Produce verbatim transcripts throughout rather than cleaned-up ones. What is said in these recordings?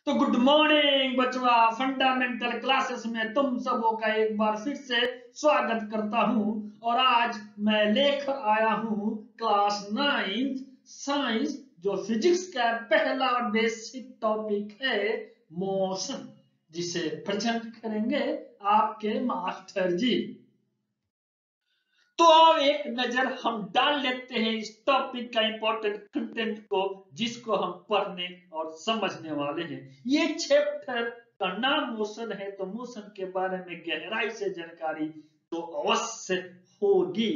तो good morning बचवा, fundamental classes में तुम सबों का एक बार फिर से स्वागत करता हूं। और आज मैं लेकर आया हूं क्लास नाइन्थ साइंस, जो फिजिक्स का पहला और बेसिक टॉपिक है मोशन, जिसे प्रेजेंट करेंगे आपके मास्टर जी। तो अब एक नजर हम डाल लेते हैं इस टॉपिक का इंपॉर्टेंट कंटेंट को, जिसको हम पढ़ने और समझने वाले हैं। ये चैप्टर का नाम मोशन है, तो मोशन के बारे में गहराई से जानकारी तो अवश्य होगी।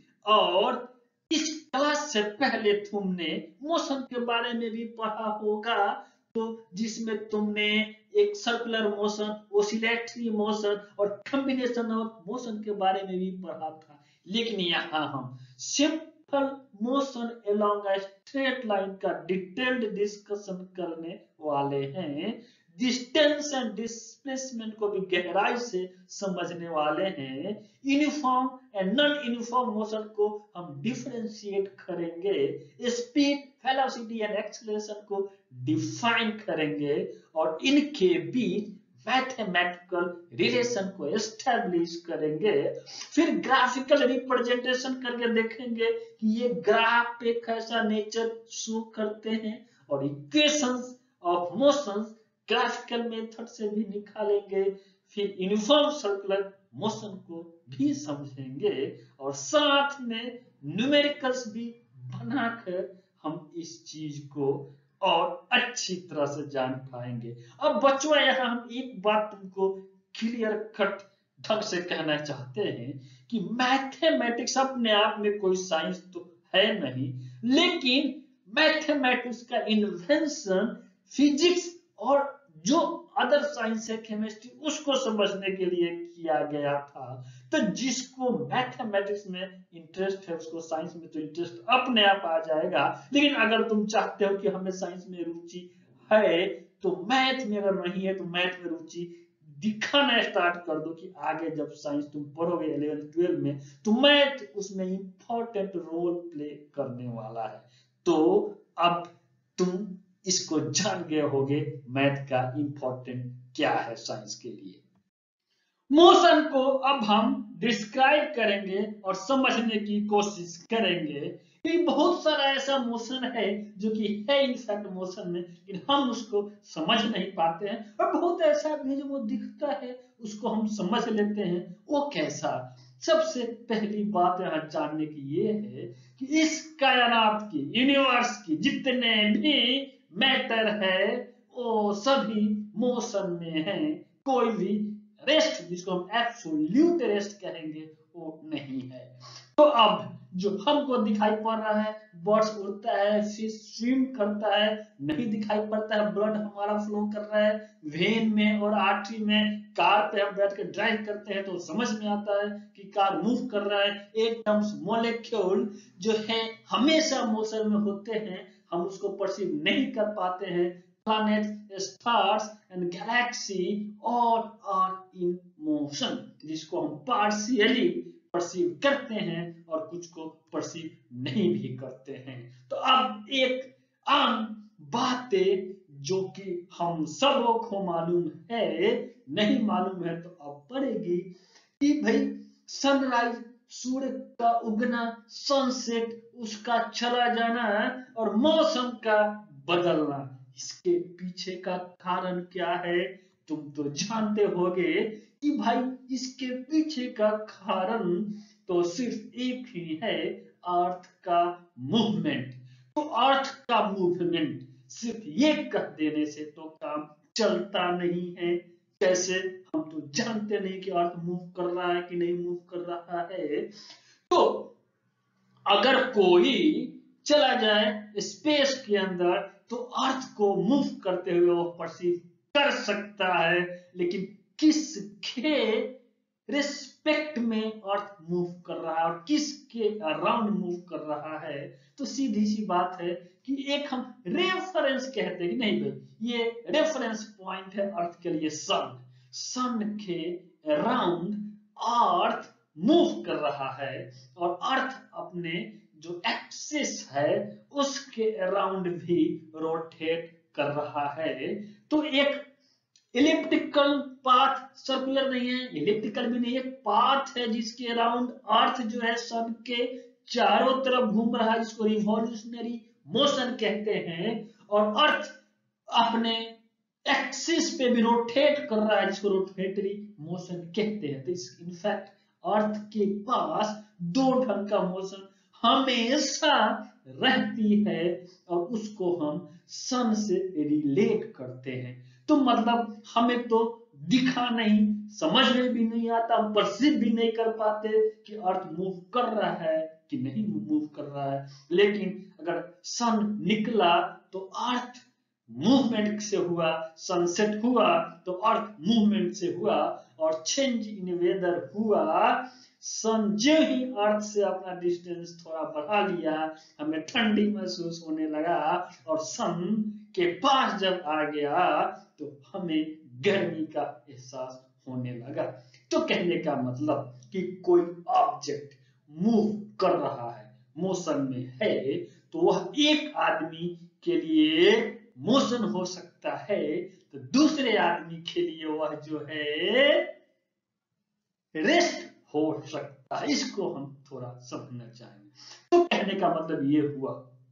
और इस क्लास से पहले तुमने मोशन के बारे में भी पढ़ा होगा, तो जिसमें तुमने एक सर्कुलर मोशन, ओसिलेटरी मोशन और कॉम्बिनेशन ऑफ मोशन के बारे में भी पढ़ा था। लेकिन यहाँ हम simple motion along a straight line का डिटेल्ड डिस्कशन करने वाले हैं। डिस्टेंस एंड डिस्प्लेसमेंट को भी गहराई से समझने वाले हैं। Uniform and non uniform motion को हम डिफरेंशिएट करेंगे। स्पीड, वेलोसिटी एंड एक्सेलरेशन को डिफाइन करेंगे और इनके बीच मैथमेटिकल रिलेशन को एस्टेब्लिश करेंगे। फिर ग्राफिकल रिप्रेजेंटेशन करके देखेंगे कि ये ग्राफ पे कैसा नेचर शो करते हैं, और equations of motions graphical method से भी निकालेंगे। फिर यूनिफॉर्म सर्कुलर मोशन को भी समझेंगे और साथ में न्यूमेरिकल्स भी बनाकर हम इस चीज को और अच्छी तरह से जान पाएंगे। अब बच्चों, यहाँ हम एक बात तुमको क्लियर कट ढंग से कहना चाहते हैं कि मैथमेटिक्स अपने आप में कोई साइंस तो है नहीं, लेकिन मैथमेटिक्स का इन्वेंशन फिजिक्स और जो अदर साइंस है, केमिस्ट्री, उसको समझने के लिए किया गया था। तो जिसको मैथमेटिक्स में इंटरेस्ट है, उसको साइंस में तो इंटरेस्ट अपने आप आ जाएगा। लेकिन अगर तुम चाहते हो कि हमें साइंस में रुचि है, तो मैथ में अगर नहीं है तो मैथ में रुचि दिखाना स्टार्ट कर दो कि आगे जब साइंस तुम पढ़ोगे इलेवेंथ ट्वेल्व में, तो मैथ उसमें इंपॉर्टेंट रोल प्ले करने वाला है। तो अब तुम इसको जान गए होगे मैथ का इंपॉर्टेंट क्या है साइंस के लिए। मोशन को अब हम डिस्क्राइब करेंगे और समझने की कोशिश करेंगे कि बहुत सारा ऐसा मोशन है जो कि है इनफैक्ट मोशन में, लेकिन हम उसको समझ नहीं पाते हैं। और बहुत ऐसा भी जो वो दिखता है, उसको हम समझ लेते हैं। वो कैसा? सबसे पहली बात यहाँ जानने की ये है कि इस कायनात की, यूनिवर्स की जितने भी मैटर है, वो सभी मोशन में है। कोई भी रेस्ट, जिसको हम एब्सोल्यूट रेस्ट कहेंगे, वो नहीं है। तो अब जो हमको दिखाई पड़ रहा है, बर्ड्स उड़ता है, फिश स्विम करता है, नहीं दिखाई पड़ता है, ब्लड हमारा फ्लो कर रहा है वेन में और आर्टरी में। कार पे हम बैठ के ड्राइव करते हैं तो समझ में आता है कि कार मूव कर रहा है। एटम्स, मॉलिक्यूल जो है हमेशा मोशन में होते हैं, हम उसको परसीव नहीं कर पाते हैं। planets, stars and galaxy all are in motion, जिसको हम partially परसीव करते हैं और कुछ को परसीव नहीं भी करते हैं। तो अब एक आम बातें जो कि हम सबों को मालूम है, नहीं मालूम है तो अब पड़ेगी कि भाई सनराइज, सूर्य का उगना, सनसेट, उसका चला जाना और मौसम का बदलना, इसके पीछे का कारण क्या है? तुम तो जानते होगे कि भाई इसके पीछे का कारण तो सिर्फ एक ही है, अर्थ का मूवमेंट। तो अर्थ का मूवमेंट सिर्फ ये कह देने से तो काम चलता नहीं है। कैसे? हम तो जानते नहीं कि अर्थ मूव कर रहा है कि नहीं मूव कर रहा है। तो अगर कोई चला जाए स्पेस के अंदर, तो अर्थ को मूव करते हुए वो परसीव कर सकता है, लेकिन किसके रिस्पेक्ट में अर्थ मूव कर रहा है और किसके अराउंड मूव कर रहा है? तो सीधी सी बात है कि एक हम रेफरेंस कहते हैं कि नहीं भाई, ये रेफरेंस पॉइंट है अर्थ के लिए सन। सन के अराउंड अर्थ मूव कर रहा है और अर्थ अपने जो एक्सिस है उसके अराउंड भी रोटेट कर रहा है। तो एक इलिप्टिकल पाथ, सर्कुलर नहीं है, इलिप्टिकल भी नहीं है, पाथ है जिसके अराउंड अर्थ जो है सन के चारों तरफ घूम रहा है, जिसको रिवॉल्यूशनरी मोशन कहते हैं। और अर्थ अपने एक्सिस पे भी रोटेट कर रहा है, जिसको रोटेटरी मोशन कहते हैं। तो इनफैक्ट अर्थ के पास दो ढंग का मोशन हमेशा रहती है और उसको हम सन से रिलेट करते हैं। तो मतलब हमें तो दिखा नहीं, समझ में भी नहीं आता, हम परसीव भी नहीं कर पाते कि अर्थ मूव कर रहा है कि नहीं मूव कर रहा है। लेकिन अगर सन निकला तो अर्थ मूवमेंट से हुआ, सनसेट हुआ तो अर्थ मूवमेंट से हुआ, और चेंज इन वेदर हुआ। सन जो ही अर्थ से अपना डिस्टेंस थोड़ा बढ़ा लिया, हमें ठंडी महसूस होने लगा, और सन के पास जब आ गया तो हमें गर्मी का एहसास होने लगा। तो कहने का मतलब कि कोई ऑब्जेक्ट मूव कर रहा है, मोशन में है, तो वह एक आदमी के लिए मोशन हो सकता है, तो दूसरे आदमी के लिए वह जो है रेस्ट हो सकता है। इसको हम थोड़ा समझना चाहेंगे। तो कहने का मतलब ये हुआ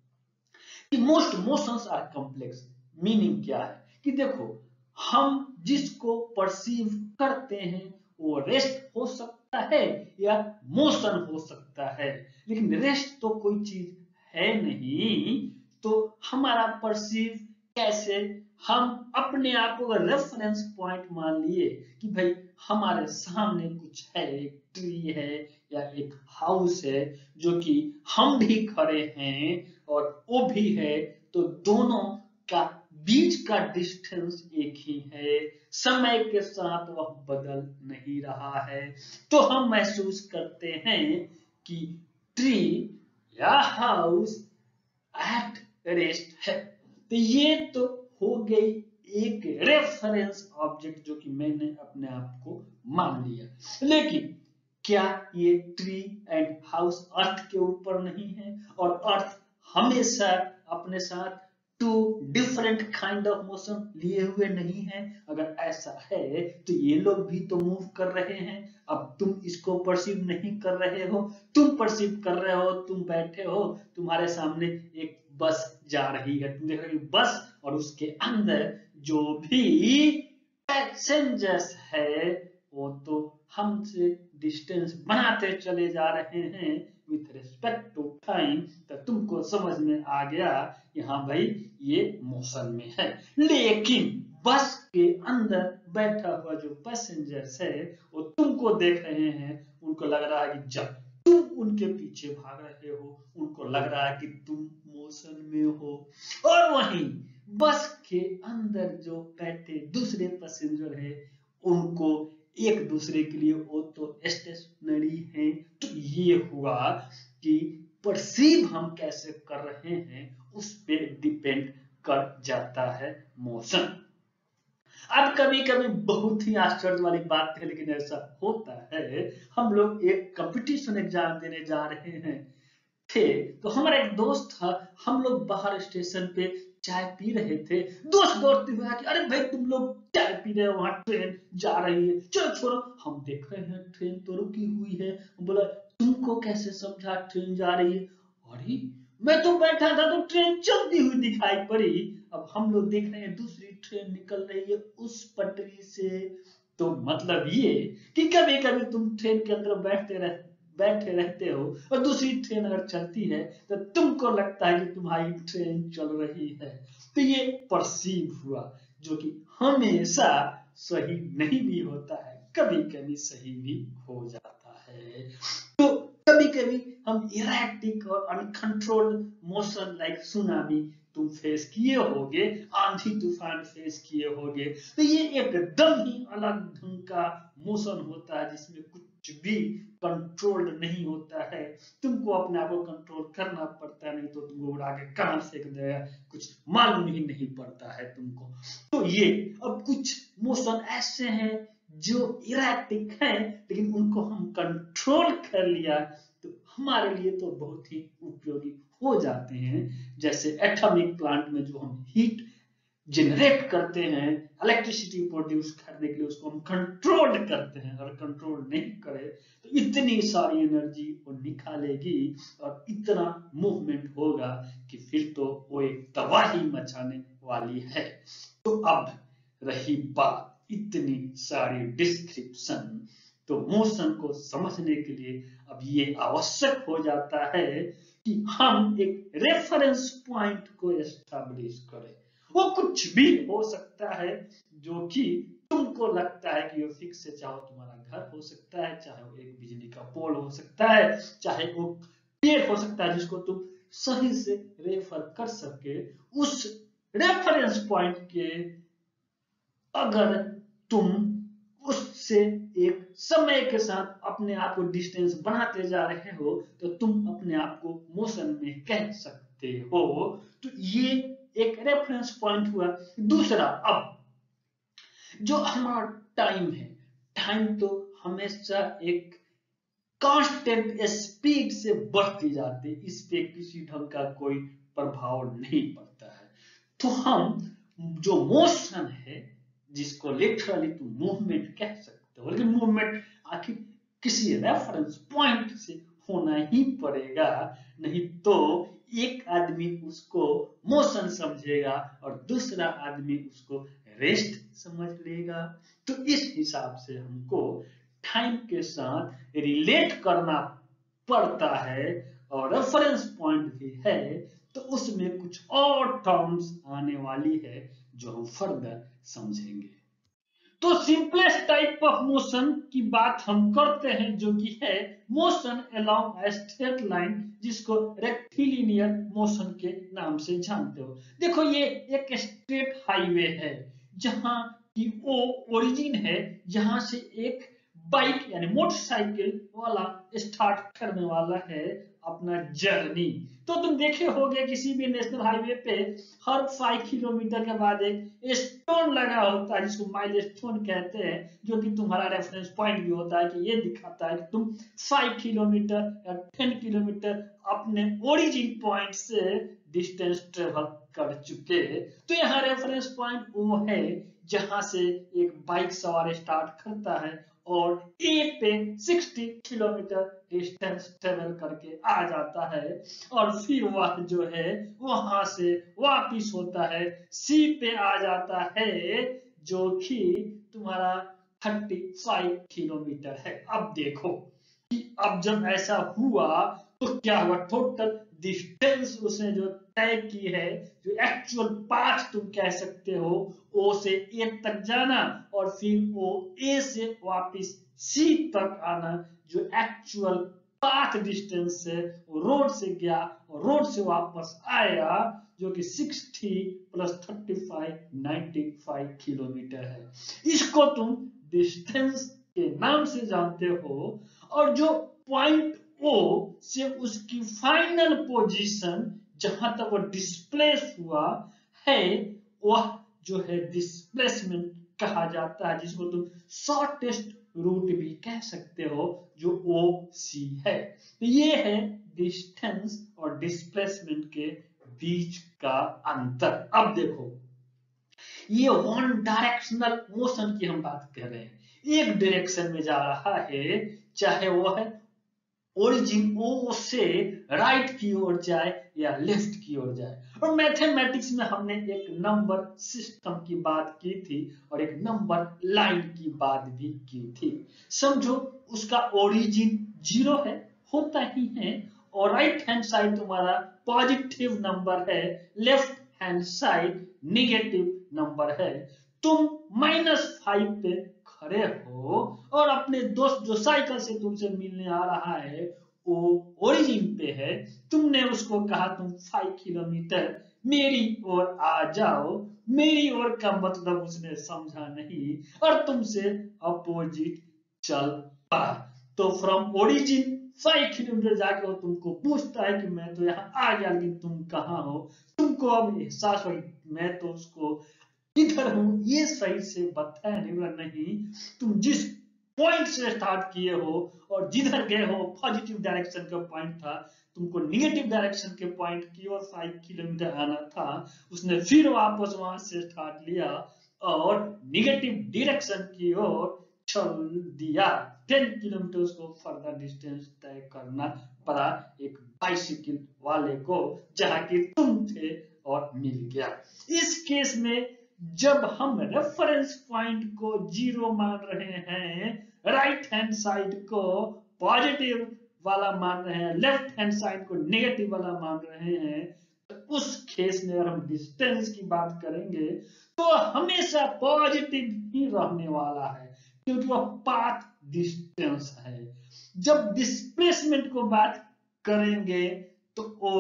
कि most motions are complex. Meaning क्या है कि देखो, हम जिसको परसीव करते हैं वो रेस्ट हो सकता है या मोशन हो सकता है, लेकिन रेस्ट तो कोई चीज है नहीं। तो हमारा परसीव कैसे, हम अपने आप को रेफरेंस पॉइंट मान लिए कि भाई हमारे सामने कुछ है, एक ट्री है या एक हाउस है जो कि हम भी खड़े हैं और वो भी है, तो दोनों का बीच का डिस्टेंस एक ही है, समय के साथ वह बदल नहीं रहा है। तो हम महसूस करते हैं कि ट्री या हाउस एट रेस्ट है। तो ये तो हो गई एक रेफरेंस ऑब्जेक्ट जो कि मैंने अपने आप को मान लिया। लेकिन क्या ये ट्री एंड हाउस अर्थ के ऊपर नहीं है, और अर्थ हमेशा अपने साथ two different kind of motion लिए हुए नहीं है? अगर ऐसा है तो ये लोग भी तो मूव कर रहे हैं। अब तुम इसको परसीव नहीं कर रहे हो, तुम परसीव कर रहे हो, तुम बैठे हो, तुम्हारे सामने एक बस जा रही है, तुम देख रहे हो बस, और उसके अंदर जो भी पैसेंजर्स है वो तो हमसे डिस्टेंस बनाते चले जा रहे हैं विथ रिस्पेक्ट टू टाइम। तो तुमको समझ में आ गया कि हाँ भाई ये मोशन में है। लेकिन बस के अंदर बैठा हुआ जो पैसेंजर्स है वो तुमको देख रहे हैं, उनको लग रहा है कि जब तुम उनके पीछे भाग रहे हो, उनको लग रहा है कि तुम मोशन में हो। और वहीं बस के अंदर जो बैठे दूसरे पैसेंजर है, उनको एक दूसरे के लिए वो तो स्टेशनरी है। तो ये हुआ कि परसीव हम कैसे कर रहे हैं उस पर डिपेंड कर जाता है मोशन। अब कभी कभी बहुत ही आश्चर्य वाली बात है, लेकिन ऐसा होता है। हम लोग एक कंपटीशन एग्जाम देने जा रहे हैं थे, तो हमारा एक दोस्त था, हम लोग बाहर स्टेशन पे चाय पी रहे थे, दोस्त दौड़ते हुए कि अरे भाई तुम लोग चाय पी रहे हो, वहां ट्रेन जा रही है, चलो छोड़ो। हम देख रहे हैं ट्रेन तो रुकी हुई है। बोला तुमको कैसे समझा ट्रेन जा रही है? अरे मैं तो बैठा था तो ट्रेन चलती हुई दिखाई पड़ी। अब हम लोग देख रहे हैं दूसरी ट्रेन निकल रही है उस पटरी से। तो मतलब ये कि कभी कभी तुम ट्रेन के अंदर बैठते रहते बैठे रहते हो और दूसरी ट्रेन अगर चलती है तो तुमको लगता है कि तुम्हारी ट्रेन चल रही है। तो ये परसीव हुआ, जो कि हमेशा सही नहीं भी होता है, कभी कभी सही भी हो जाता है। तो कभी कभी हम इरेक्टिक और अनकंट्रोल्ड मोशन लाइक सुनामी तुम फेस किए होगे, आंधी तूफान फेस किए होगे। तो ये एकदम ही अलग ढंग का मोशन होता है जिसमें कुछ भी कंट्रोल्ड नहीं होता है। तुमको अपने आप को कंट्रोल करना पड़ता है, नहीं तो तुमको उड़ा के कहां फेंक देगा कुछ मालूम ही नहीं पड़ता है तुमको। तो ये अब कुछ मोशन ऐसे हैं जो इरेक्टिक हैं, लेकिन उनको हम कंट्रोल कर लिया तो हमारे लिए तो बहुत ही उपयोगी हो जाते हैं। जैसे एटॉमिक प्लांट में जो हम हीट जनरेट करते हैं, इलेक्ट्रिसिटी प्रोड्यूस करने के लिए उसको हम कंट्रोल करते हैं। अगर कंट्रोल नहीं करे तो इतनी सारी एनर्जी वो निकालेगी और इतना मूवमेंट होगा कि फिर तो वो एक तबाही मचाने वाली है। तो अब रही बात इतनी सारी डिस्क्रिप्शन, तो मोशन को समझने के लिए अब ये आवश्यक हो जाता है कि हम एक रेफरेंस पॉइंट को एस्टैब्लिश करें। वो कुछ भी हो सकता है जो कि तुमको लगता है कि वो फिक्स है, चाहे तुम्हारा घर हो सकता है, चाहे वो एक बिजली का पोल हो सकता है, चाहे वो पेड़ हो सकता है जिसको तुम सही से रेफर कर सके। उस रेफरेंस पॉइंट के अगर तुम उससे एक समय के साथ अपने आप को डिस्टेंस बढ़ाते जा रहे हो तो तुम अपने आप को मोशन में कह सकते हो। तो ये एक रेफरेंस पॉइंट हुआ। दूसरा, अब जो हमारा टाइम है, टाइम तो हमेशा एक कांस्टेंट स्पीड से बढ़ती जाती है, इस पे किसी ढंग का कोई प्रभाव नहीं पड़ता है। तो हम जो मोशन है जिसको लिटरली तुम मूवमेंट कह सकते हो, लेकिन मूवमेंट आखिर किसी रेफरेंस पॉइंट से होना ही पड़ेगा, नहीं तो एक आदमी उसको मोशन समझेगा और दूसरा आदमी उसको रेस्ट समझ लेगा। तो इस हिसाब से हमको टाइम के साथ रिलेट करना पड़ता है और रेफरेंस पॉइंट भी है, तो उसमें कुछ और टर्म्स आने वाली है जो हम फर्दर समझेंगे। तो सिंपलेस्ट टाइप ऑफ मोशन की बात हम करते हैं जो कि है motion along a straight line, जिसको रेक्टिलिनियर मोशन के नाम से जानते हो। देखो ये एक स्ट्रेट हाईवे है जहां की वो ओरिजिन है, जहां से एक बाइक यानी मोटरसाइकिल वाला स्टार्ट करने वाला है अपना जर्नी। तो तुम देखे होगे किसी भी नेशनल हाईवे पे हर फाइव किलोमीटर के बाद एक स्टोन लगा होता है जिसको माइल स्टोन कहते हैं, जो कि तुम्हारा रेफरेंस पॉइंट भी होता है कि ये दिखाता है कि तुम फाइव किलोमीटर या टेन किलोमीटर अपने ओरिजिन पॉइंट से डिस्टेंस ट्रेवल कर चुके। तो यहाँ रेफरेंस पॉइंट वो है जहां से एक बाइक सवार स्टार्ट करता है और ए पे साठ किलोमीटर डिस्टेंस ट्रेवल करके आ जाता है और फिर वह जो है वहां से वापिस होता है सी पे आ जाता है जो कि तुम्हारा पैंतीस किलोमीटर है। अब देखो कि अब जब ऐसा हुआ तो क्या हुआ, टोटल डिस्टेंस उसने जो तय की है, जो एक्चुअल पाथ तुम कह सकते हो, ओ से ए तक जाना और फिर ओ ए से वापिस सी तक आना, जो एक्चुअल पाथ डिस्टेंस से रोड से गया और रोड से वापस आया, जो कि साठ प्लस पैंतीस पचानवे किलोमीटर है। इसको तुम डिस्टेंस के नाम से जानते हो। और जो पॉइंट ओ से उसकी फाइनल पोजीशन जहां तक वो डिस्प्लेस हुआ है, वह जो है डिस्प्लेसमेंट कहा जाता है, जिसको तुम शॉर्टेस्ट रूट भी कह सकते हो, जो ओ सी है। तो ये है डिस्टेंस और डिस्प्लेसमेंट के बीच का अंतर। अब देखो ये वन डायरेक्शनल मोशन की हम बात कर रहे हैं, एक डायरेक्शन में जा रहा है, चाहे वो है ओरिजिन ओ से राइट की ओर जाए या लेफ्ट की ओर जाए। और मैथमेटिक्स में हमने एक नंबर सिस्टम की बात की थी और एक नंबर लाइन की बात भी की थी। समझो उसका ओरिजिन जीरो है, होता ही है, और राइट हैंड साइड तुम्हारा पॉजिटिव नंबर है, left hand side negative number है। तुम माइनस फाइव पे खड़े हो और अपने दोस्त जो साइकिल से तुमसे मिलने आ रहा है वो ओरिजिन पे है, तुमने उसको कहा तुम फाइव किलोमीटर मेरी ओर आ जाओ। मेरी ओर का मतलब उसने समझा नहीं और तुमसे अपोजिट चल पड़ा। तो फ्रॉम ओरिजिन फाइव किलोमीटर जाके वो तुमको पूछता है कि मैं तो यहाँ आ गया लेकिन तुम कहाँ हो। तुमको अब एहसास हो मैं तो उसको इधर हूं, ये सही से बताया नहीं, बोला नहीं, तुम जिस पॉइंट से स्टार्ट किए हो और जिधर गए हो पॉजिटिव डायरेक्शन का पॉइंट था, तुमको निगेटिव डायरेक्शन के पॉइंट की ओर फाइव किलोमीटर आना था, उसने फिर वापस वहां से स्टार्ट लिया और निगेटिव डायरेक्शन की ओर चल दिया। टेन किलोमीटर को फर्दर डिस्टेंस तय करना पड़ा एक बाइसिकल वाले को, जहां की तुम थे और मिल गया। इस केस में जब हम रेफरेंस पॉइंट को जीरो मान रहे हैं, राइट हैंड साइड को पॉजिटिव वाला मान रहे हैं, लेफ्ट हैंड साइड को नेगेटिव वाला मान रहे हैं, तो उस केस में अगर हम डिस्टेंस की बात करेंगे तो हमेशा पॉजिटिव ही रहने वाला है, क्योंकि वह पाथ डिस्टेंस है। जब डिस्प्लेसमेंट को बात करेंगे तो वो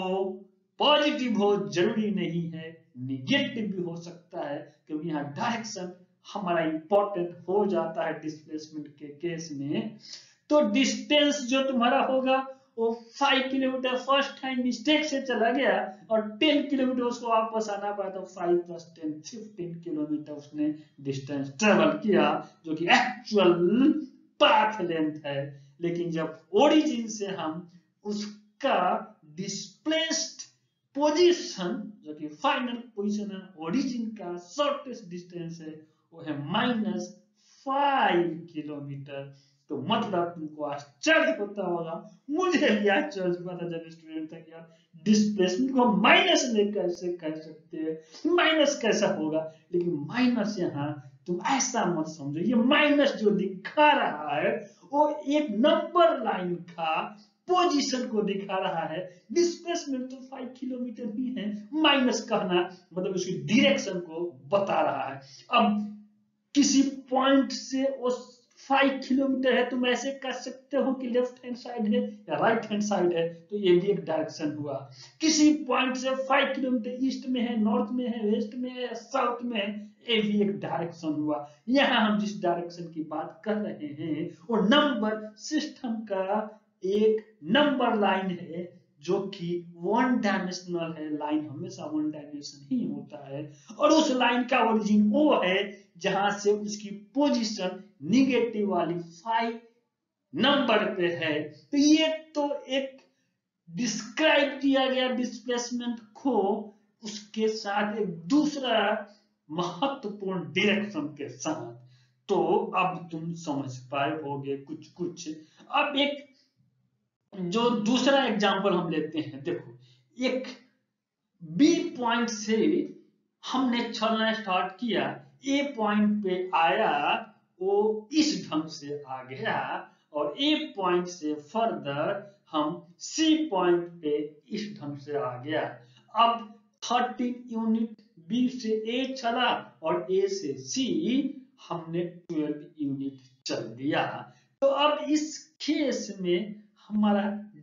पॉजिटिव हो जरूरी नहीं है, निगेटिव भी हो सकता है, क्योंकि यहाँ डायरेक्शन हमारा इंपॉर्टेंट हो जाता है डिस्प्लेसमेंट के केस में। तो डिस्टेंस जो तुम्हारा होगा वो five kilometre first time mistake से चला गया और टेन किलोमीटर उसको वापस आना पड़ा, तो five plus ten fifteen kilometre उसने डिस्टेंस ट्रेवल किया, जो कि एक्चुअल पाथ लेंथ है। लेकिन जब ओरिजिन से हम उसका डिस्प्लेस्ड पोजीशन, जो कि फाइनल पोजीशन है, ओरिजिन का शॉर्टेस्ट डिस्टेंस है, वो है माइनस फाइव किलोमीटर। तो मतलब तुमको आश्चर्य होता होगा, मुझे भी आश्चर्य हुआ था जब स्टूडेंट था कि यार डिस्प्लेसमेंट को माइनस में कैसे कह सकते हैं, माइनस कैसा होगा। लेकिन माइनस यहाँ तुम ऐसा मत समझो, ये माइनस जो दिखा रहा है वो एक नंबर लाइन का पोजीशन को दिखा रहा है। डिस्प्लेसमेंट तो फाइव किलोमीटर ही है, माइनस कहना मतलब उसकी डायरेक्शन को बता रहा है। अब किसी पॉइंट से उस फाइव किलोमीटर है, तुम ऐसे कह सकते हो कि लेफ्ट हैंड साइड है या राइट हैंड साइड है, तो ये भी एक डायरेक्शन हुआ। किसी पॉइंट से फाइव किलोमीटर ईस्ट में है, नॉर्थ में है, वेस्ट में है, साउथ में है, ये भी एक डायरेक्शन हुआ। यहाँ हम जिस डायरेक्शन की बात कर रहे हैं वो नंबर सिस्टम का एक नंबर लाइन है, जो कि वन डायमेंशनल है। लाइन हमेशा वन डायमेंशन ही होता है, और उस लाइन का ओरिजिन वो है जहां से उसकी पोजीशन निगेटिव वाली फाइव नंबर पे है। तो ये तो एक डिस्क्राइब किया गया डिस्प्लेसमेंट को उसके साथ एक दूसरा महत्वपूर्ण डायरेक्शन के साथ। तो अब तुम समझ पाए होगे कुछ कुछ। अब एक जो दूसरा एग्जांपल हम लेते हैं, देखो एक बी पॉइंट से हमने चलना स्टार्ट किया, ए पॉइंट पे आया, वो इस ढंग से आ गया, और ए पॉइंट से फर्दर हम सी पॉइंट पे इस ढंग से आ गया। अब थर्टीन यूनिट बी से ए चला और ए से सी हमने ट्वेल्व यूनिट चल दिया। तो अब इस केस में हमारा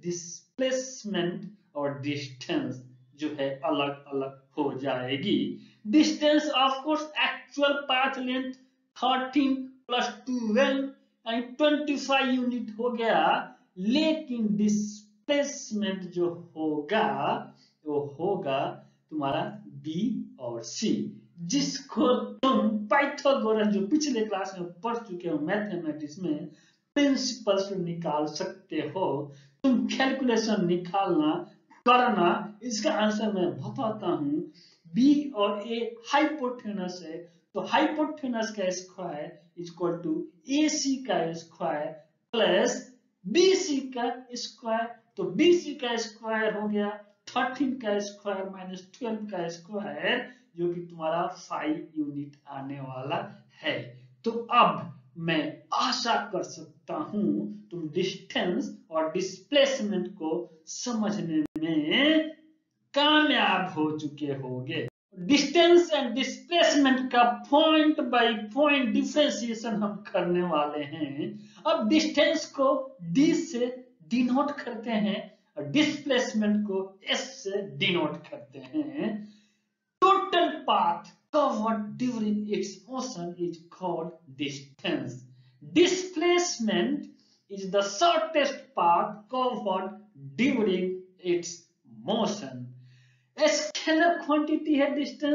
डिस्प्लेसमेंट और डिस्टेंस जो है अलग अलग हो जाएगी। Distance of course actual path length thirteen plus twelve यानी ट्वेंटी फाइव यूनिट हो गया, लेकिन डिस्प्लेसमेंट जो होगा वो होगा तुम्हारा बी और सी, जिसको तुम पाइथागोरस जो पिछले क्लास में पढ़ चुके हो मैथमेटिक्स में प्रिंसिपल से निकाल सकते हो। तुम कैलकुलेशन निकालना करना, इसका आंसर मैं बताता हूं। बी और ए हाइपोटेनस है, तो हाइपोटेनस का square equal to A C का स्क्वायर प्लस बी सी का स्क्वायर। तो बी सी का स्क्वायर हो गया थर्टीन का स्क्वायर माइनस ट्वेल्व का स्क्वायर, जो कि तुम्हारा फाइव यूनिट आने वाला है। तो अब मैं आशा कर सकता हूं तुम डिस्टेंस और डिस्प्लेसमेंट को समझने में कामयाब हो चुके होंगे। डिस्टेंस एंड डिस्प्लेसमेंट का पॉइंट बाय पॉइंट डिफरेंशिएशन हम करने वाले हैं। अब डिस्टेंस को डी से डिनोट करते हैं और डिस्प्लेसमेंट को एस से डिनोट करते हैं। Total path covered during its motion is called distance. Displacement is the shortest path covered during its motion. A scalar quantity है distance,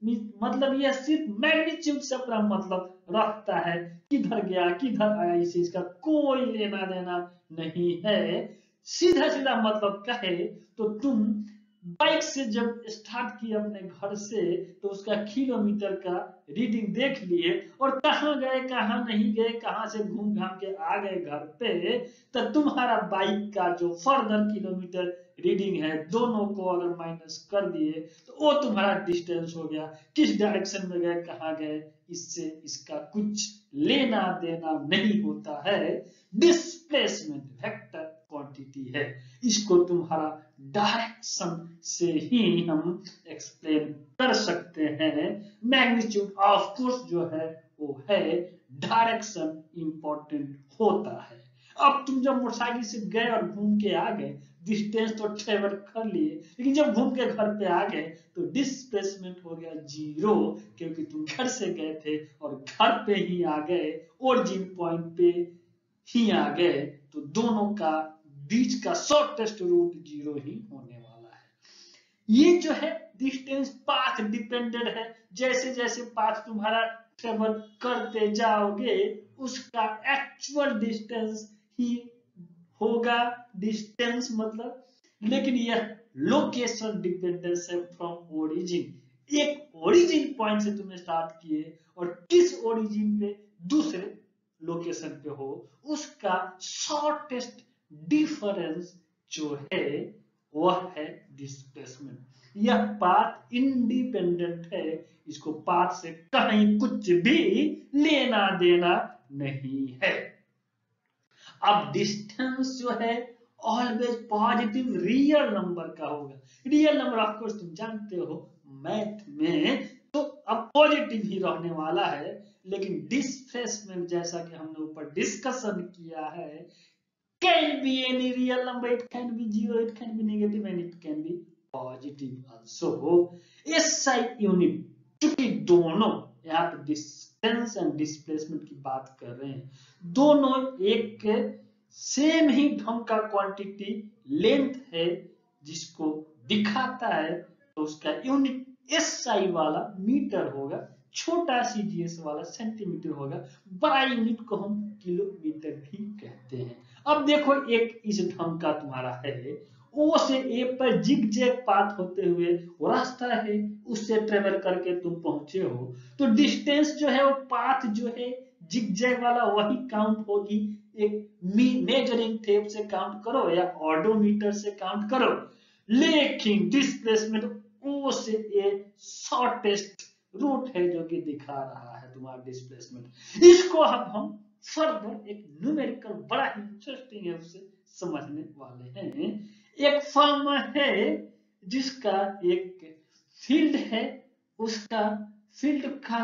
मतलब यह सिर्फ मैग्नीट्यूड से अपना मतलब रखता है, किधर गया किधर आया इस चीज का कोई लेना देना नहीं है। सीधा सीधा मतलब कहे तो तुम बाइक से जब स्टार्ट किए अपने घर से तो उसका किलोमीटर का रीडिंग देख लिए और कहाँ गए कहाँ नहीं गए, कहाँ से घूम घाम के आ गए घर पे, तो तुम्हारा बाइक का जो फर्दर किलोमीटर रीडिंग है दोनों को अगर माइनस कर दिए तो वो तुम्हारा डिस्टेंस हो गया। किस डायरेक्शन में गए कहाँ गए इससे इसका कुछ लेना देना नहीं होता है। डिस्प्लेसमेंट वेक्टर क्वांटिटी है, इसको तुम्हारा डायरेक्शन से ही हम एक्सप्लेन कर सकते हैं। मैग्नीट्यूड ऑफ कोर्स जो है वो है डायरेक्शन इंपॉर्टेंट होता है। अब तुम जब मोटरसाइकिल से गए और घूम के आ गए, डिस्टेंस तो ट्रेवल कर लिए, लेकिन जब घूम के घर पे आ गए तो डिस्प्लेसमेंट हो गया जीरो, क्योंकि तुम घर से गए थे और घर पे ही आ गए, ओरिजिन पॉइंट पे ही आ गए, तो दोनों का बीच का शॉर्टेस्ट रूट जीरो ही होने वाला है। ये जो है डिस्टेंस पाथ डिपेंडेंट है, जैसे जैसे पाथ तुम्हारा ट्रेवल करते जाओगे उसका एक्चुअल डिस्टेंस ही होगा, डिस्टेंस मतलब, लेकिन यह लोकेशन डिपेंडेंस है फ्रॉम ओरिजिन। एक ओरिजिन पॉइंट से तुमने स्टार्ट किए और किस ओरिजिन पे दूसरे लोकेशन पे हो, उसका शॉर्टेस्ट डिफरेंस जो है वह है डिस्प्लेसमेंट। यह पाथ इंडिपेंडेंट है, इसको पाथ से कहीं कुछ भी लेना देना नहीं है। अब डिस्टेंस जो है ऑलवेज पॉजिटिव रियल नंबर का होगा। रियल नंबर ऑफ कोर्स तुम जानते हो मैथ में तो अब पॉजिटिव ही रहने वाला है, लेकिन डिस्प्लेसमेंट जैसा कि हमने ऊपर डिस्कशन किया है can be any real number, it can be zero, it can be negative and it can be positive also. SI unit चूंकि दोनों यहाँ पे डिस्टेंस एंड डिस्प्लेसमेंट की बात कर रहे हैं, दोनों एक सेम ही ढंग का क्वांटिटी लेंथ है जिसको दिखाता है, तो उसका यूनिट एसआई वाला मीटर होगा, छोटा सीजीएस वाला सेंटीमीटर होगा, बड़ा यूनिट को हम किलोमीटर भी कहते हैं। अब देखो एक इस ढंग का तुम्हारा है, ओ से ए पर जिग जैग पाथ होते हुए वो रास्ता है, उससे ट्रेवल करके तुम पहुंचे हो, तो डिस्टेंस जो है वो पाथ जो है जिग जैग वाला वही काउंट होगी। एक मेजरिंग टेप से काउंट करो या ऑडोमीटर से काउंट करो, लेकिन डिस्प्लेसमेंट ओ से ए शॉर्टेस्ट रूट है जो कि दिखा रहा है तुम्हारा डिस्प्लेसमेंट। इसको अब हम फर्दर एक न्यूमेरिकल बड़ा इंटरेस्टिंग है उससे समझने वाले हैं। एक फॉर्म है जिसका एक फील्ड है, उसका फील्ड का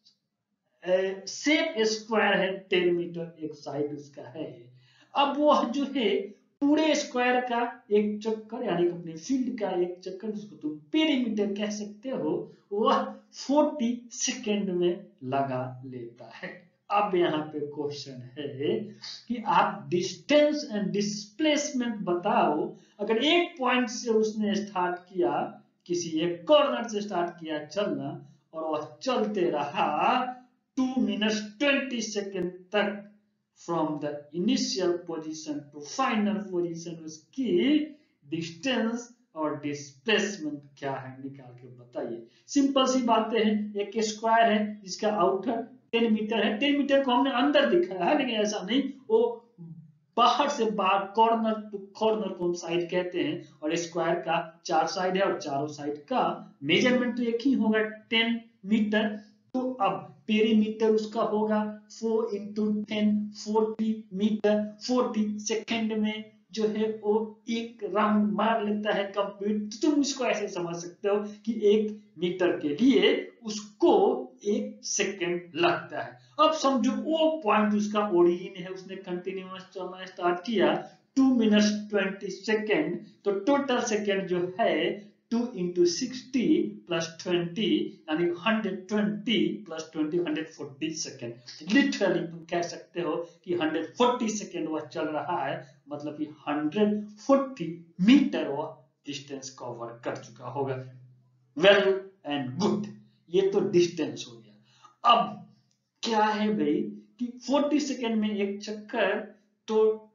शेप स्क्वायर है, टेन मीटर एक साइड उसका है। अब वह जो है पूरे स्क्वायर का एक चक्कर यानी अपने फील्ड का एक चक्कर जिसको तुम पेरीमीटर कह सकते हो, वह चालीस सेकेंड में लगा लेता है। अब यहाँ पे क्वेश्चन है कि आप डिस्टेंस एंड डिस्प्लेसमेंट बताओ। अगर एक पॉइंट से उसने स्टार्ट किया, किसी एक कॉर्नर से स्टार्ट किया चलना और वह चलते रहा टू मिनट्स ट्वेंटी सेकेंड तक from the initial position to final position, उसकी डिस्टेंस और डिस्प्लेसमेंट क्या है निकाल के बताइए। सिंपल सी बातें हैं, एक स्क्वायर है जिसका आउटर टेन मीटर है, टेन मीटर को हमने अंदर दिखाया है, लेकिन ऐसा नहीं, वो बाहर से बाहर कॉर्नर टू कॉर्नर को हम साइड कहते हैं, और स्क्वायर का चार साइड है और चारों साइड का मेजरमेंट तो एक ही होगा टेन मीटर। तो अब पेरीमीटर उसका होगा four into ten, forty metre, forty second में जो है वो एक राउंड मार लेता है कंप्लीट। तो तुम इसको ऐसे समझ सकते हो कि एक मीटर के लिए उसको एक सेकेंड लगता है। अब समझो वो पॉइंट उसका ओरिजिन है, उसने कंटिन्यूअस चलना स्टार्ट किया टू मिनट्स ट्वेंटी सेकेंड, तो टोटल सेकेंड जो है two into sixty plus twenty यानी hundred twenty plus twenty hundred forty second. Literally तुम कह सकते हो कि हंड्रेड फोर्टी सेकेंड वह चल रहा है, मतलब कि हंड्रेड फोर्टी मीटर वह डिस्टेंस कवर कर चुका होगा। वेल एंड गुड, ये तो डिस्टेंस हो गया। अब क्या है भाई कि चालीस सेकेंड में एक चक्कर, तो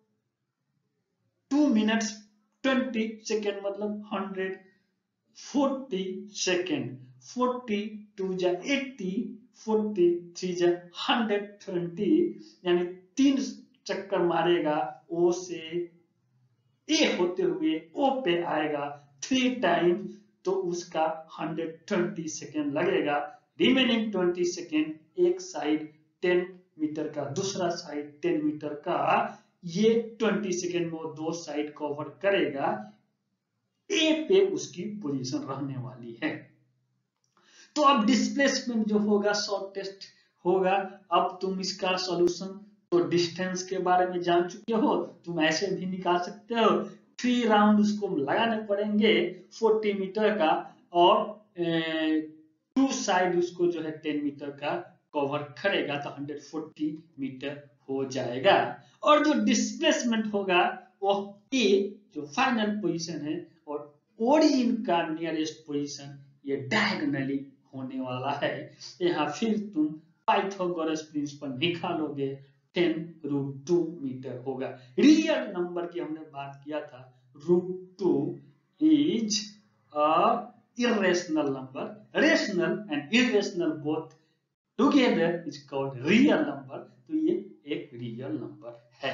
टू मिनट्स बीस सेकेंड मतलब hundred forty second, forty two जा एट्टी, फोर्टी थ्री जा हंड्रेड ट्वेंटी, यानी तीन चक्कर मारेगा ओ से ए होते हुए ओ पे आएगा थ्री टाइम, तो उसका हंड्रेड ट्वेंटी सेकेंड लगेगा। रिमेनिंग ट्वेंटी सेकेंड एक साइड टेन मीटर का, दूसरा साइड टेन मीटर का, ये ट्वेंटी सेकेंड में वो दो साइड कवर करेगा, ए पे उसकी पोजीशन रहने वाली है। तो अब डिस्प्लेसमेंट जो होगा शॉर्टेस्ट होगा। अब तुम इसका सॉल्यूशन तो डिस्टेंस के बारे में जान चुके हो, तुम ऐसे भी निकाल सकते हो। थ्री राउंड उसको लगाने पड़ेंगे फोर्टी मीटर का, और टू साइड उसको जो है टेन मीटर का कवर करेगा, तो हंड्रेड फोर्टी मीटर हो जाएगा। और जो डिस्प्लेसमेंट होगा वो ए जो फाइनल पोजीशन है, और ओरिजिन का नियरेस्ट पोजीशन ये डायगोनली होने वाला है। यहाँ फिर तुम पाइथागोरस प्रिंसिपल निकालोगे, टेन रूट टू मीटर होगा। रियल नंबर की हमने बात किया था, root two is a irrational number, rational and irrational both together is called real number, तो ये एक रियल नंबर है।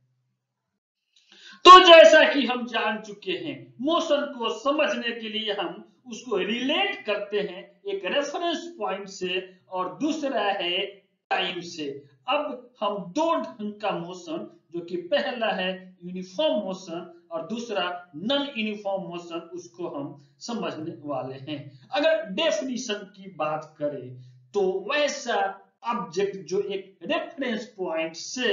तो जैसा कि हम जान चुके हैं, मोशन को समझने के लिए हम उसको रिलेट करते हैं एक रेफरेंस पॉइंट से, और दूसरा है टाइम से। अब हम दो ढंग का मोशन, जो कि पहला है यूनिफॉर्म मोशन और दूसरा नॉन यूनिफॉर्म मोशन, उसको हम समझने वाले हैं। अगर डेफिनेशन की बात करें तो वैसा ऑब्जेक्ट जो एक रेफरेंस पॉइंट से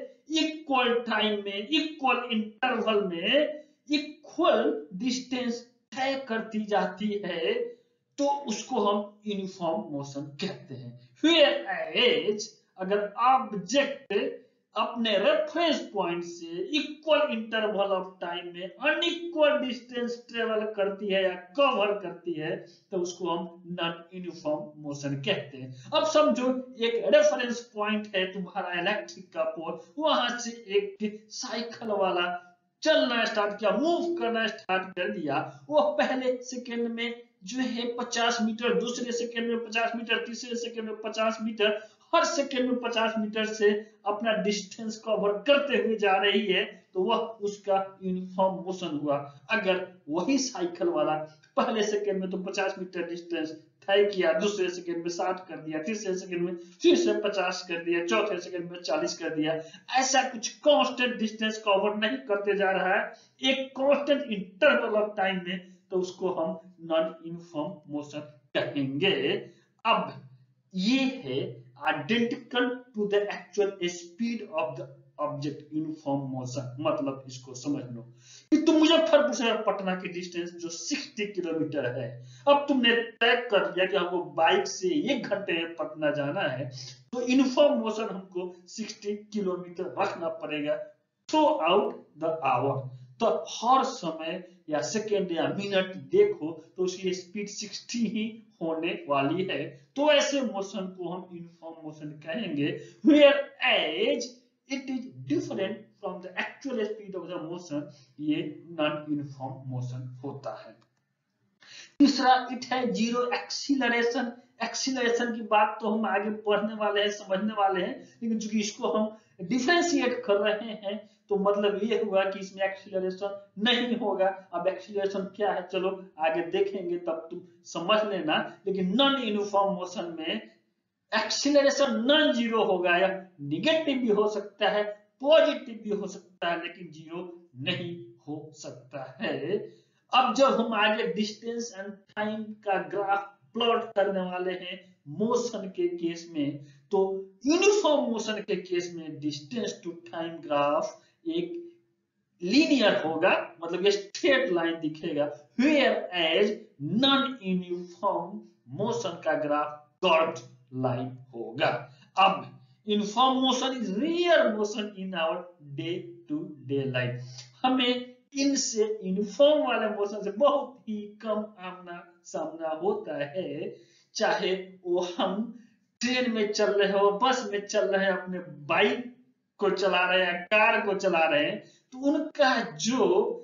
इक्वल टाइम में, इक्वल इंटरवल में, इक्वल डिस्टेंस तय करती जाती है, तो उसको हम यूनिफॉर्म मोशन कहते हैं। व्हेयरएज अगर ऑब्जेक्ट अपने रेफरेंस पॉइंट से इक्वल इंटरवल ऑफ टाइम में अनइक्वल डिस्टेंस ट्रेवल करती है या कवर करती है, तो उसको हम नॉन यूनिफॉर्म मोशन कहते हैं। अब समझो एक रेफरेंस पॉइंट है तुम्हारा इलेक्ट्रिक का पोल, वहां से एक साइकिल वाला चलना स्टार्ट किया, मूव करना स्टार्ट कर दिया। वो पहले सेकेंड में जो है पचास मीटर, दूसरे सेकेंड में पचास मीटर, तीसरे सेकेंड में पचास मीटर, हर सेकेंड में पचास मीटर से अपना डिस्टेंस कवर करते हुए जा रही है, तो वह उसका यूनिफॉर्म मोशन हुआ। अगर वही साइकिल वाला पहले सेकेंड में तो पचास मीटर डिस्टेंस तय किया, दूसरे सेकेंड में साठ कर दिया, तीसरे सेकेंड में फिर से पचास कर दिया, चौथे सेकेंड में चालीस कर दिया, ऐसा कुछ कांस्टेंट डिस्टेंस कवर नहीं करते जा रहा है एक कांस्टेंट इंटरवल ऑफ टाइम में, तो उसको हम नॉन यूनिफॉर्म मोशन कहेंगे। अब ये है identical to the actual speed of the object uniform motion. मतलब इसको समझ लो कि तुम मुजफ्फरपुर से पटना की डिस्टेंस जो साठ किलोमीटर है, अब तुमने तय कर दिया कि हमको बाइक से एक घंटे में पटना जाना है, तो यूनिफॉर्म मोशन हमको साठ किलोमीटर रखना पड़ेगा थ्रू आउट द आवर। तो हर समय या सेकेंड या मिनट देखो तो उसकी स्पीड साठ ही होने वाली है, तो ऐसे मोशन को हम यूनिफॉर्म मोशन कहेंगे। Whereas it is different from the actual speed of the motion, ये नॉन यूनिफॉर्म मोशन होता है। तीसरा इट है जीरो एक्सीलरेशन। एक्सीलरेशन की बात तो हम आगे पढ़ने वाले हैं, समझने वाले हैं, लेकिन चूंकि इसको हम डिफरेंशिएट कर रहे हैं, तो मतलब ये हुआ कि इसमें एक्सीलरेशन नहीं होगा। अब एक्सीलरेशन क्या है चलो आगे देखेंगे, तब तुम समझ लेना। लेकिन नॉन यूनिफॉर्म मोशन में एक्सीलरेशन नॉन जीरो होगा, या निगेटिव भी हो सकता है, पॉजिटिव भी हो सकता है, लेकिन जीरो नहीं हो सकता है। अब जब हम आगे डिस्टेंस एंड टाइम का ग्राफ प्लॉट करने वाले हैं मोशन के केस में, तो यूनिफॉर्म मोशन के केस में डिस्टेंस टू टाइम ग्राफ एक लीनियर होगा, मतलब ये स्ट्रेट लाइन दिखेगा। व्हेयरएज नॉन यूनिफॉर्म मोशन का ग्राफ कर्व्ड लाइन होगा। अब uniform motion is real motion in our day to day life. हमें इनसे यूनिफॉर्म वाले मोशन से बहुत ही कम आमना सामना होता है। चाहे वो हम ट्रेन में चल रहे हो, बस में चल रहे हैं, अपने बाइक को चला रहे हैं, कार को चला रहे हैं, तो उनका जो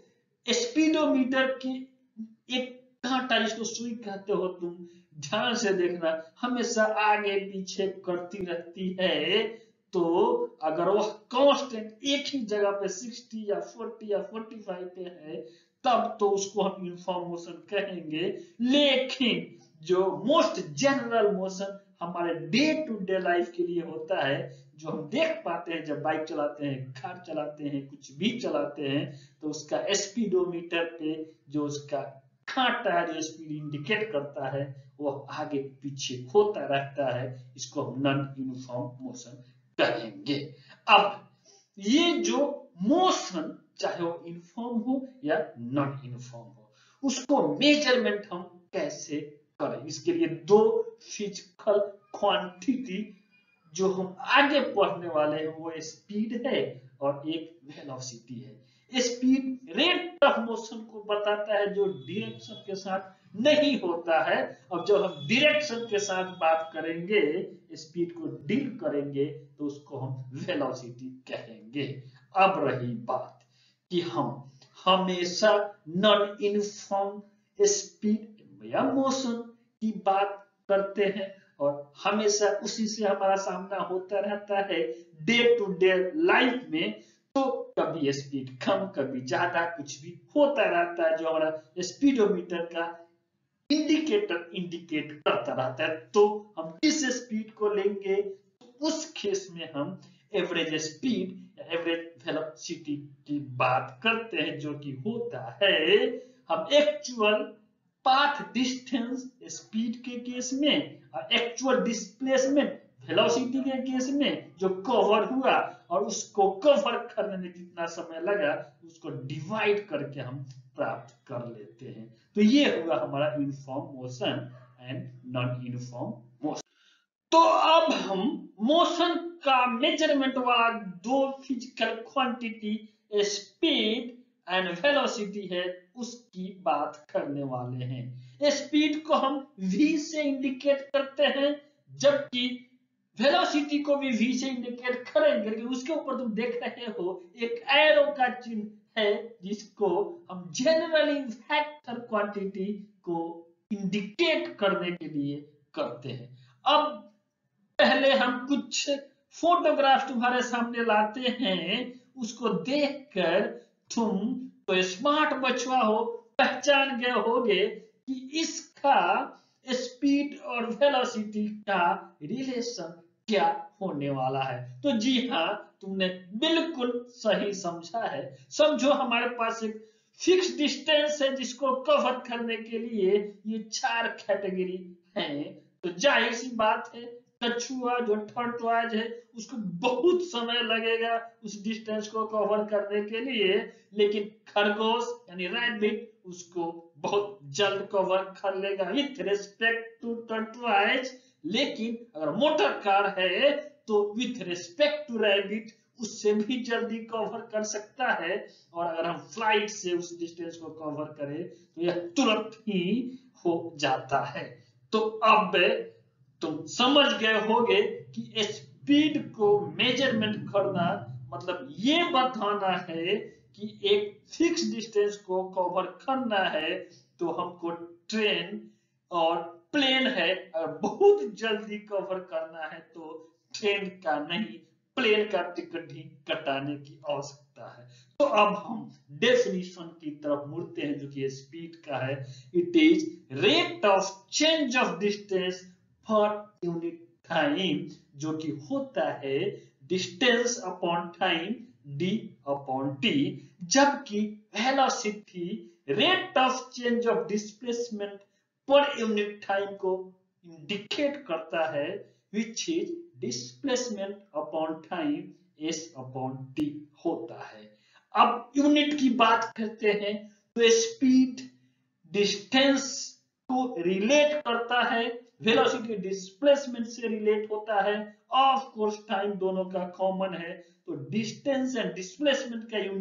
स्पीडोमीटर की एक कांटा, जिसको सुई कहते हो तुम, ध्यान से देखना, हमेशा आगे पीछे करती रहती है। तो अगर वह कांस्टेंट एक ही जगह पे साठ या चालीस या पैंतालीस पे है, तब तो उसको हम यूनिफॉर्म मोशन कहेंगे। लेकिन जो मोस्ट जनरल मोशन हमारे डे टू डे लाइफ के लिए होता है, जो हम देख पाते हैं जब बाइक चलाते हैं, कार चलाते हैं, कुछ भी चलाते हैं, तो उसका स्पीडोमीटर पे जो उसका कांटा जो स्पीड इंडिकेट करता है, वो आगे पीछे होता रहता है। इसको हम नॉन यूनिफॉर्म मोशन कहेंगे। अब ये जो मोशन, चाहे वो यूनिफॉर्म हो या नॉन यूनिफॉर्म हो, उसको मेजरमेंट हम कैसे करें? इसके लिए दो फिजिकल क्वांटिटी जो हम आगे पढ़ने वाले हैं, वो स्पीड है और एक वेलोसिटी है। स्पीड रेट ऑफ मोशन को बताता है, जो डायरेक्शन के साथ नहीं होता है। अब जब हम डायरेक्शन के साथ बात करेंगे, स्पीड को डील करेंगे, तो उसको हम वेलोसिटी कहेंगे। अब रही बात कि हम हमेशा नॉन यूनिफॉर्म स्पीड या मोशन की बात करते हैं, और हमेशा उसी से हमारा सामना होता रहता है डे टू डे लाइफ में। तो कभी स्पीड कम, कभी ज्यादा, कुछ भी होता रहता है जो हमारा स्पीडोमीटर का इंडिकेटर इंडिकेट करता रहता है। तो हम किस स्पीड को लेंगे? तो उस केस में हम एवरेज स्पीड या एवरेज वेलोसिटी की बात करते हैं, जो कि होता है हम एक्चुअल पाथ डिस्टेंस स्पीड के केस में और एक्चुअल डिस्प्लेसमेंट वेलोसिटी के केस में जो कवर हुआ, और उसको कवर करने में कितना समय लगा, उसको डिवाइड करके हम प्राप्त कर लेते हैं। तो ये हुआ हमारा uniform motion and non uniform motion. तो अब हम मोशन का मेजरमेंट वाला दो physical quantity speed and velocity है, उसकी बात करने वाले हैं। स्पीड को हम v से इंडिकेट करते हैं, जबकि वेलोसिटी को भी v से इंडिकेट करेंगे। लेकिन उसके ऊपर तुम देख रहे हो एक एरो का चिन्ह है, जिसको हम जनरली वेक्टर क्वांटिटी को इंडिकेट करने के लिए करते हैं। अब पहले हम कुछ फोटोग्राफ तुम्हारे सामने लाते हैं, उसको देखकर तुम तो स्मार्ट बचवा हो, पहचान गए होगे कि इसका स्पीड और वेलोसिटी का रिलेशन क्या होने वाला है। तो जी हाँ, तुमने बिल्कुल सही समझा है। समझो हमारे पास एक फिक्स डिस्टेंस है, जिसको कवर करने के लिए ये चार कैटेगरी हैं। तो जाहिर सी बात है, कछुआ जो टर्टवाइज है, उसको बहुत समय लगेगा उस डिस्टेंस को कवर करने के लिए, लेकिन खरगोश यानी रैबिट उसको बहुत जल्द कवर कर लेगा विथ रिस्पेक्ट टू टर्टवाइज। लेकिन अगर मोटर कार है, तो विथ रिस्पेक्ट टू रैबिट उससे भी जल्दी कवर कर सकता है। और अगर हम फ्लाइट से उस डिस्टेंस को कवर करें, तो यह तुरंत ही हो जाता है। तो अब तुम समझ गए होगे कि स्पीड को मेजरमेंट करना मतलब ये बताना है कि एक फिक्स डिस्टेंस को कवर करना है, तो हमको ट्रेन और प्लेन है, अगर बहुत जल्दी कवर करना है, तो ट्रेन का नहीं, प्लेन का टिकट ही कटाने की आवश्यकता है। तो अब हम डेफिनेशन की तरफ मुड़ते हैं, जो कि स्पीड का है। It is rate of change of distance per unit time, जो कि होता है distance upon time D upon T, जबकि velocity rate of change of displacement per unit time को इंडिकेट करता है, which is displacement upon time S upon T होता है। अब यूनिट की बात करते हैं, तो स्पीड डिस्टेंस को रिलेट करता है, वेलोसिटी डिस्प्लेसमेंट से रिलेट होता है। ऑफ कोर्स टाइम दोनों का कॉमन है, तो डिस्टेंस एंड डिस्प्लेसमेंट का यूनिट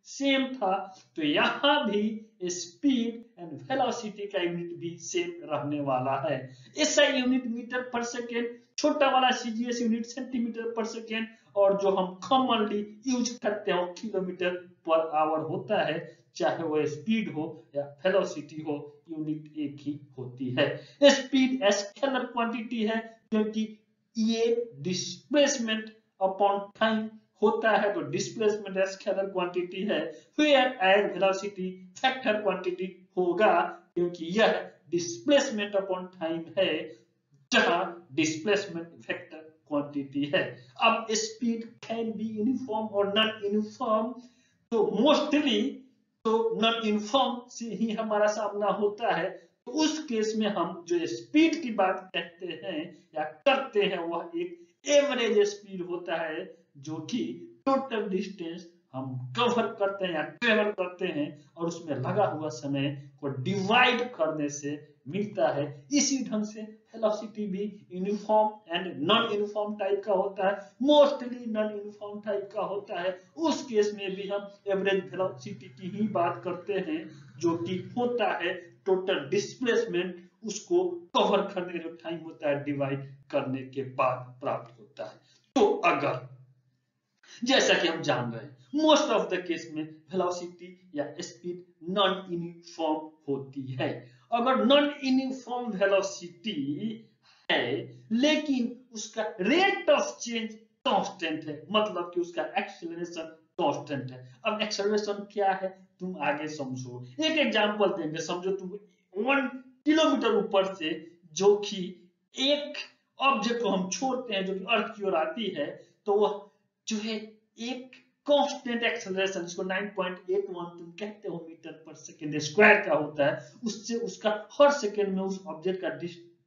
सेम था, तो यहाँ भी स्पीड एंड वेलोसिटी का यूनिट भी सेम रहने वाला है। ऐसा यूनिट मीटर पर सेकेंड, छोटा वाला CGS unit centimetre per second, और जो हम कॉमनली यूज करते हैं किलोमीटर पर आवर होता है। चाहे वो स्पीड हो या वेलोसिटी हो, यूनिट एक ही होती है। स्पीड स्केलर क्वांटिटी है, क्योंकि ये डिस्प्लेसमेंट अपॉन टाइम होता है, तो डिस्प्लेसमेंट स्केलर क्वांटिटी है। Whereas velocity factor quantity होगा, क्योंकि यह डिस्प्लेसमेंट अपॉन टाइम है, जहां डिस्प्लेसमेंट वेक्टर क्वांटिटी है। अब स्पीड कैन बी यूनिफॉर्म और नॉन यूनिफॉर्म, तो मोस्टली तो नॉन यूनिफॉर्म से ही हमारा सामना होता है। तो उस केस में हम जो स्पीड की बात कहते हैं या करते हैं, वह एक एवरेज स्पीड होता है, जो कि टोटल डिस्टेंस हम कवर करते हैं या ट्रेवल करते हैं, और उसमें लगा हुआ समय को डिवाइड करने से मिलता है। इसी ढंग से वेलोसिटी भी uniform and non uniform type का होता है। मोस्टली नॉन यूनिफॉर्म टाइप का होता है। उस केस में भी हम एवरेज वेलोसिटी की ही बात करते हैं, जो कि होता है टोटल डिस्प्लेसमेंट, उसको कवर करने का जो टाइम होता है डिवाइड करने के बाद प्राप्त होता है। तो अगर जैसा कि हम जान रहे हैं, मोस्ट ऑफ द केस में वेलोसिटी या स्पीड नॉन यूनिफॉर्म होती है। अगर नॉन यूनिफॉर्म वेलोसिटी है, लेकिन उसका रेट ऑफ चेंज कांस्टेंट है, मतलब कि उसका एक्सेलरेशन कांस्टेंट है। अब एक्सेलरेशन क्या है तुम आगे समझो। एक एग्जांपल देंगे, समझो तुम वन किलोमीटर ऊपर से, जो कि एक ऑब्जेक्ट को हम छोड़ते हैं, जो कि अर्थ की ओर आती है, तो वह जो है एक कांस्टेंट एक्सेलरेशन, जिसको नाइन पॉइंट एट वन तुम कहते हो मीटर पर सेकंड स्क्वायर का होता है, उससे उसका हर सेकंड में उस ऑब्जेक्ट का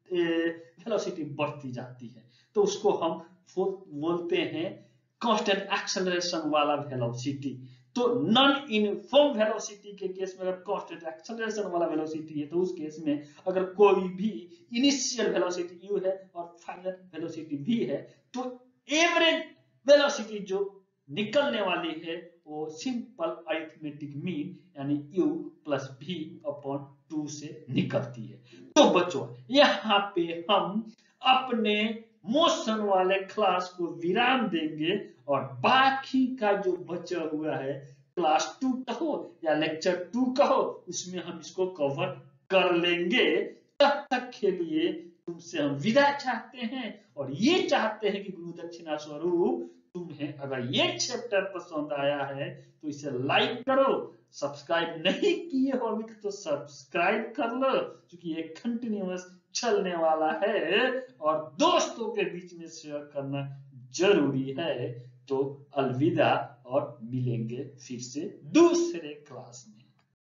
वेलोसिटी बढ़ती जाती है, तो उसको हम बोलते हैं कांस्टेंट एक्सेलरेशन वाला वेलोसिटी। तो नॉन यूनिफॉर्म वेलोसिटी के केस में अगर कांस्टेंट एक्सेलरेशन वाला वेलोसिटी है, तो उस केस में अगर कोई भी इनिशियल वेलोसिटी u है और फाइनल वेलोसिटी v है, तो एवरेज वेलोसिटी जो निकलने वाली है वो सिंपल अरिथमेटिक मीन यानी u plus v upon two से निकलती है। तो बच्चों, यहाँ पे हम अपने मोशन वाले क्लास को विराम देंगे, और बाकी का जो बचा हुआ है, क्लास टू कहो या लेक्चर टू कहो, उसमें हम इसको कवर कर लेंगे। तब तक के लिए तुमसे हम विदा चाहते हैं, और ये चाहते हैं कि गुरु दक्षिणा स्वरूप तुम्हें अगर ये चैप्टर पसंद आया है तो इसे लाइक करो, सब्सक्राइब नहीं किए हो अभी तो सब्सक्राइब कर लो, क्योंकि ये कंटिन्यूअस चलने वाला है, और दोस्तों के बीच में शेयर करना जरूरी है। तो अलविदा, और मिलेंगे फिर से दूसरे क्लास में।